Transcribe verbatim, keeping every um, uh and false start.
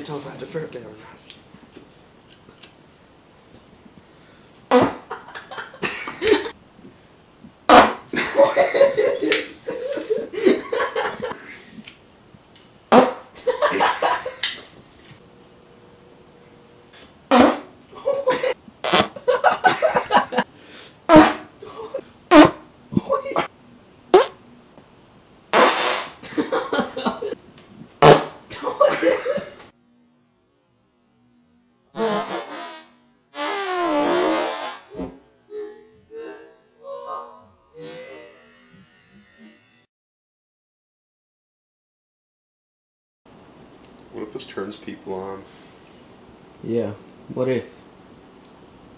can't tell if I have to ferret there or not. What if this turns people on? Yeah, what if?